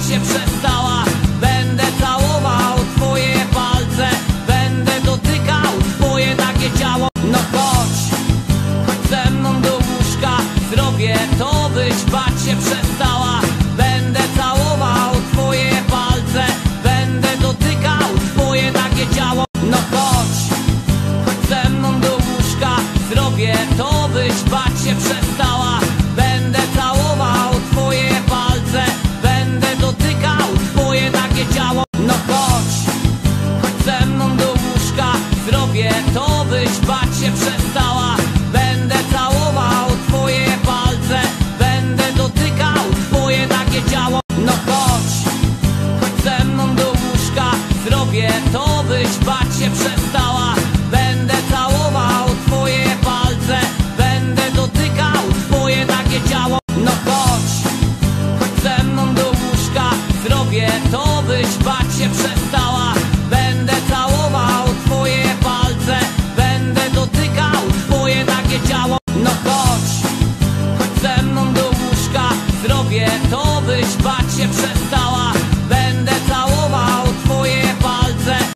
się przestała. Będę całował twoje palce, będę dotykał twoje nagie ciało. No chodź, chodź ze mną do łóżka, zrobię to, byś bać się przestała. Będę całował twoje palce, będę dotykał twoje nagie ciało. No chodź, chodź ze mną do łóżka, zrobię to, byś bać się przestała. Będę całował twoje palce, będę dotykał twoje nagie ciało. No chodź, chodź ze mną do łóżka, zrobię to, byś bać się przestała.